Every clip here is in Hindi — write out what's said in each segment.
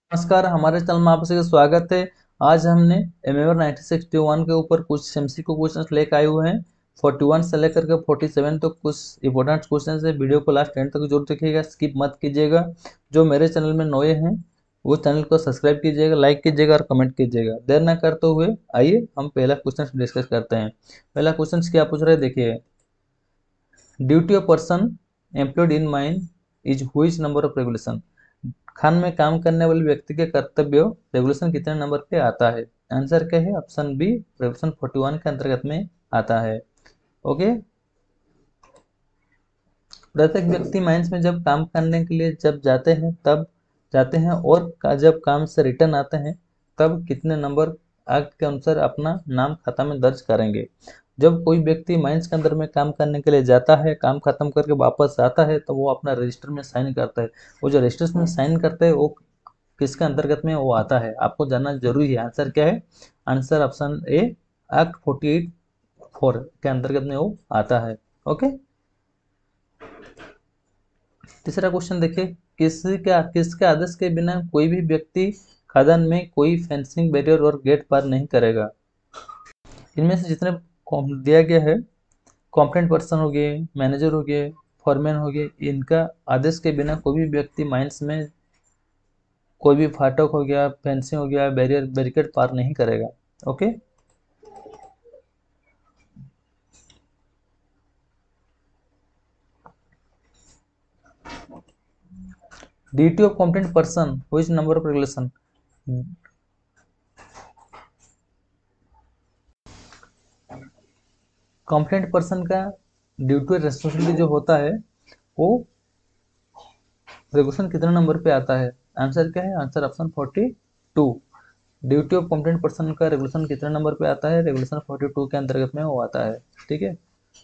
नमस्कार, हमारे चैनल में आप सभी का स्वागत है। आज हमने एमएवर 1961 के ऊपर कुछ एमसीक्यू क्वेश्चंस लेकर आए हुए हैं। 41 से लेकर के 47 तक कुछ इंपॉर्टेंट क्वेश्चंस है। वीडियो को लास्ट एंड तक जरूर देखिएगा, स्किप मत कीजिएगा। जो मेरे चैनल में नए हैं वो चैनल को सब्सक्राइब कीजिएगा, लाइक कीजिएगा और कमेंट कीजिएगा। देर न करते हुए आइए हम पहला क्वेश्चन डिस्कस करते हैं। पहला क्वेश्चन क्या पूछ रहे हैं, देखिए। Duty of person employed in mine is which number of regulation. खान में काम करने वाले व्यक्ति के कर्तव्य रेगुलेशन कितने नंबर पे आता है? आंसर क्या है? ऑप्शन बी, रेगुलेशन 41 के अंतर्गत में आता है। ओके। प्रत्येक व्यक्ति माइंस में जब काम करने के लिए जब जाते हैं तब जाते हैं और जब काम से रिटर्न आते हैं तब कितने नंबर एक्ट के अनुसार अपना नाम खाता में दर्ज करेंगे? जब कोई व्यक्ति माइंस के अंदर में काम करने के लिए जाता है, काम खत्म करके वापस आता है, तो वो अपना रजिस्टर में साइन करता है। वो जो रजिस्टर में साइन करता है वो किसके अंतर्गत में वो आता है, आपको जानना जरूरी है। आंसर क्या है? आंसर ऑप्शन ए, एक्ट 48(4) के अंतर्गत में वो आता है। ओके। तीसरा क्वेश्चन देखिए। किसके आदेश के बिना कोई भी व्यक्ति खदान में कोई फेंसिंग, बैरियर और गेट पार नहीं करेगा? इनमें से जितने दिया गया है, कॉम्पिटेंट पर्सन हो गए, मैनेजर हो गए, फॉरमैन हो गए, इनका आदेश के बिना कोई भी व्यक्ति माइंस में कोई भी फाटक हो गया, फेंसिंग हो गया, बैरियर बैरिकेड पार नहीं करेगा। Okay. Duty of competent person which number of regulation. Competent person का ड्यूटी और रेस्पॉन्सिबिलिटी जो होता है वो रेगुलेशन कितने नंबर पे आता है? आंसर क्या है? Answer option 42। Duty of competent person का रेगुलेशन कितने नंबर पे आता है? रेगुलेशन 42 के अंतर्गत में वो आता है। ठीक है।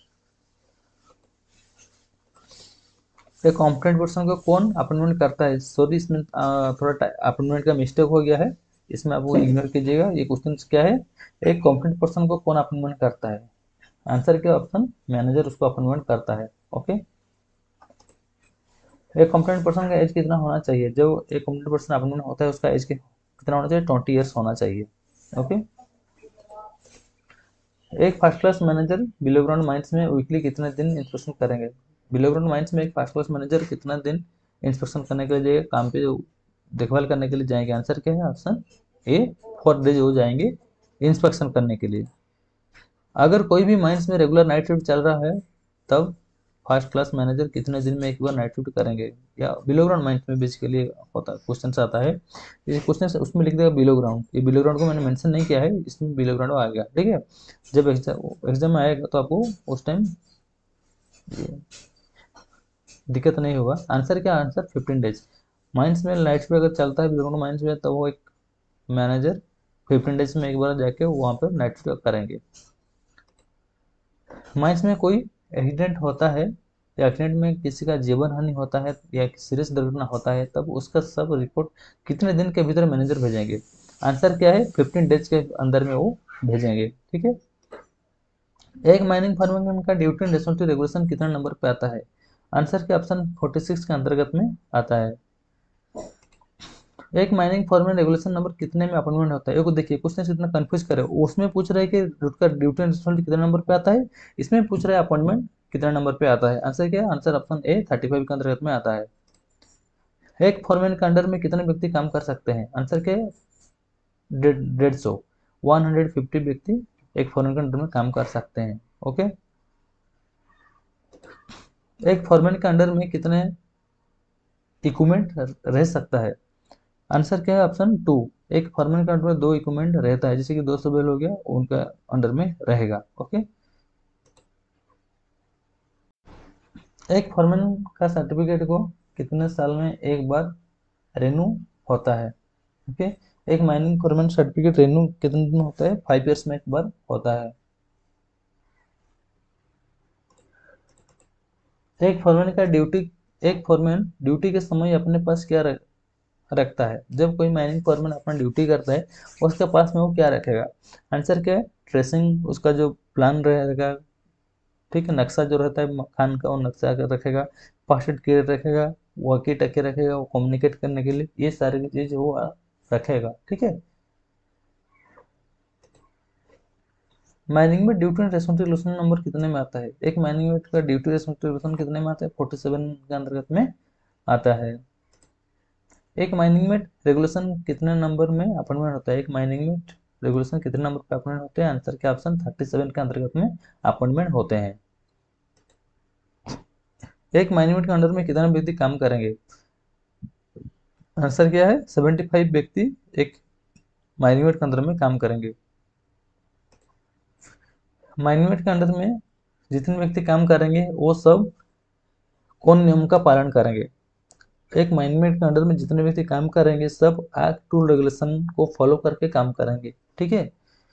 एक कॉम्पिटेंट पर्सन को कौन अपॉइंटमेंट करता है? सॉरी, इसमें थोड़ा अपॉइंटमेंट का मिस्टेक हो गया है, इसमें आप वो इग्नोर कीजिएगा। ये क्वेश्चन क्या है? एक कॉम्पिटेंट पर्सन को कौन अपॉइंटमेंट करता है? आंसर क्या? ऑप्शन मैनेजर उसको अपॉइंटमेंट करता है। ओके। एक कॉम्पिटेंट पर्सन का एज कितना होना चाहिए? जो एक कॉम्पिटेंट पर्सन अपॉइंटमेंट होता है उसका एज कितना होना चाहिए? 20 ईयर्स होना चाहिए। ओके। एक first class manager below ground mines में वीकली कितने दिन इंस्पेक्शन करेंगे? बिलो ग्राउंड माइंस में एक फर्स्ट क्लास मैनेजर कितना दिन इंस्पेक्शन करने के लिए जाएगा, काम पे जो देखभाल करने के लिए जाएंगे? आंसर क्या है? ऑप्शन ए, 4 डेज हो जाएंगे इंस्पेक्शन करने के लिए। अगर कोई भी माइंस में रेगुलर नाइट शिफ्ट चल रहा है तब फर्स्ट क्लास मैनेजर कितने दिन में एक बार नाइट शिफ्ट करेंगे? या बिलो ग्राउंड माइंस में बेसिकली होता क्वेश्चन आता है। ये क्वेश्चन उसमें लिख देगा बिलो ग्राउंड। ये बिलो ग्राउंड को मैंने मेंशन नहीं किया है, इसमें बिलो ग्राउंड आ गया। ठीक है। जब एग्जाम में आएगा तो आपको उस टाइम दिक्कत नहीं होगा। आंसर क्या? Answer 15 days. माइंस में नाइट शिफ्ट अगर चलता है बिलो ग्राउंड माइंस में तो वो एक मैनेजर 15 डेज में एक बार जाके वहाँ पर नाइट शिफ्ट करेंगे। माइंस में कोई एक्सीडेंट होता है या एक्सीडेंट में किसी का जीवन हानि होता है या सीरियस दुर्घटना होता है तब उसका सब रिपोर्ट कितने दिन के भीतर मैनेजर भेजेंगे? आंसर क्या है? 15 डेज के अंदर में वो भेजेंगे। ठीक है। एक माइनिंग फर्म का ड्यूटी एंड रिस्पॉन्सिबिलिटी रेगुलेशन कितने नंबर पे आता है? आंसर के ऑप्शन 46 के अंतर्गत में आता है। एक माइनिंग फर्म में रेगुलेशन नंबर कितने में अपॉइंटमेंट होता है? ये को देखिए, क्वेश्चन कितना कंफ्यूज करे। उसमें पूछ रहा है कि उसका ड्यूटी एंड रिस्पॉन्सिबिलिटी कितने नंबर पे आता है, इसमें पूछ रहा है अपॉइंटमेंट कितने नंबर पे आता है। आंसर क्या है? आंसर ऑप्शन ए, 35 के अंतर्गत में आता है। एक फॉरमैन के अंडर में कितने व्यक्ति काम कर सकते हैं? आंसर क्या है? 150। 150 व्यक्ति एक फॉरमैन के अंडर में काम कर सकते हैं। ओके। एक फॉरमैन के अंडर में कितने इक्विपमेंट रह सकता है? आंसर क्या है? ऑप्शन 2। एक फॉरमैन के अंडर में 2 इक्विपमेंट रहता है, जैसे कि 200 बैल हो गया, उनका अंडर में रहेगा। ओके। एक फॉरमैन का सर्टिफिकेट को कितने साल में एक बार रेन्यू होता है? ओके। एक माइनिंग फॉरमैन सर्टिफिकेट रेन्यू कितने दिन होता है? 5 ईयर्स में एक बार होता है। एक फॉरमैन का ड्यूटी एक फॉरमैन ड्यूटी के समय अपने पास क्या रखता है? जब कोई माइनिंग फॉरमैन अपना ड्यूटी करता है उसके पास में वो क्या रखेगा? आंसर क्या है? ट्रेसिंग, उसका जो प्लान रहेगा, ठीक है, नक्शा जो रहता है खान का, वो नक्शा रखेगा। फर्स्ट एड किट रखेगा, वॉकी टकी रखेगा, वो कम्युनिकेट करने के लिए, ये सारी चीज वो रखेगा। ठीक है। माइनिंग में ड्यूटी एंड रेस्पॉन्सिबिलिटी नंबर कितने में आता है? एक माइनिंग में का ड्यूटी रेस्पॉन्सिबिलिटी कितने में आता है? 47 के अंतर्गत में आता है। एक माइनिंग में रेगुलेशन कितने नंबर में अपॉइंटमेंट होता है? एक माइनिंग में रेगुलेशन कितने नंबर पे अपॉइंटमेंट होते हैं? आंसर के ऑप्शन 37 के अंतर्गत में अपॉइंटमेंट होते हैं। एक माइनिंग के अंडर में कितने व्यक्ति काम करेंगे? आंसर क्या है? 75 व्यक्ति एक माइनिंग के अंदर में काम करेंगे। माइनिंग के अंडर में जितने व्यक्ति काम करेंगे वो सब कौन नियम का पालन करेंगे? एक माइनमेट के अंडर में जितने व्यक्ति काम करेंगे सब एक्ट टू रेगुलेशन को फॉलो करके काम करेंगे। ठीक है।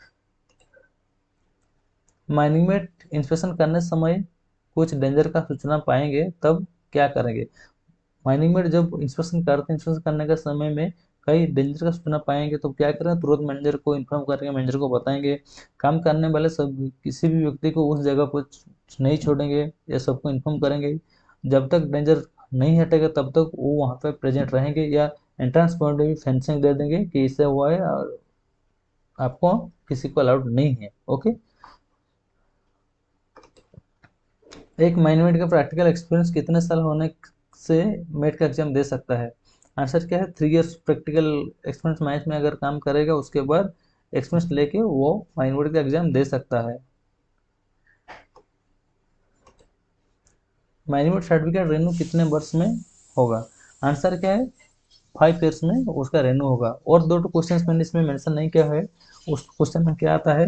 माइनिंग में इंस्पेक्शन करने समय कुछ डेंजर का सूचना पाएंगे तब क्या करेंगे? माइनिंग में जब इंस्पेक्शन करते हैं, इंस्पेक्शन करने के समय में कई डेंजर का सूचना पाएंगे तो क्या करें? तुरंत मैनेजर को इन्फॉर्म करेंगे, मैनेजर को बताएंगे। काम करने वाले सब किसी भी व्यक्ति को उस जगह पर नहीं छोड़ेंगे, या सबको इन्फॉर्म करेंगे। जब तक डेंजर नहीं हटेगा तब तक वो वहाँ पे प्रेजेंट रहेंगे, या एंट्रेंस पॉइंट में भी फेंसिंग दे देंगे कि इससे हुआ है और आपको किसी को अलाउड नहीं है। ओके। एक माइनमेट का प्रैक्टिकल एक्सपीरियंस कितने साल होने से मेट का एग्जाम दे सकता है? आंसर क्या है? 3 इयर्स प्रैक्टिकल एक्सपीरियंस मैच में अगर काम करेगा उसके बाद एक्सपीरियंस लेके वो माइनमेट का एग्जाम दे सकता है। माइनमेट सर्टिफिकेट रेन्यू कितने वर्ष में होगा? आंसर क्या है? 5 इयर्स में उसका रेन्यू होगा। और दो क्वेश्चन मैंने इसमें मेंशन नहीं किया है। उस क्वेश्चन में क्या आता है?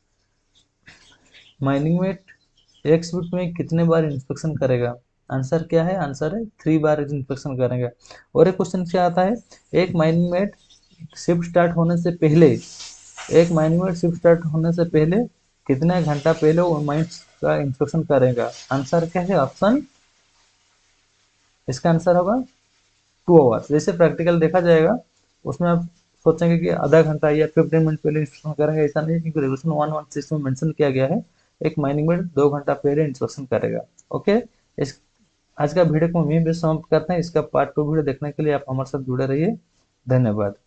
माइनिंग में एक शिफ्ट में कितने बार इंस्पेक्शन करेगा? आंसर क्या है? आंसर है 3 बार इंस्पेक्शन करेगा। और एक क्वेश्चन क्या आता है? एक माइनिंग में शिफ्ट स्टार्ट होने से पहले एक माइनिंग में शिफ्ट स्टार्ट होने से पहले कितने घंटा पहले वो माइंस का इंस्पेक्शन करेगा? आंसर क्या है? ऑप्शन इसका आंसर होगा 2 आवर्स। जैसे प्रैक्टिकल देखा जाएगा उसमें आप सोचेंगे कि आधा घंटा या 15 मिनट पहले इंस्पेक्शन करेंगे, ऐसा नहीं, क्योंकि रेगुलेशन 116 में मेंशन किया गया है एक माइनिंग में 2 घंटा पहले इंस्पेक्शन करेगा। ओके। इस आज का वीडियो को हम यहीं पे समाप्त करते हैं। इसका पार्ट 2 वीडियो देखने के लिए आप हमारे साथ जुड़े रहिए। धन्यवाद।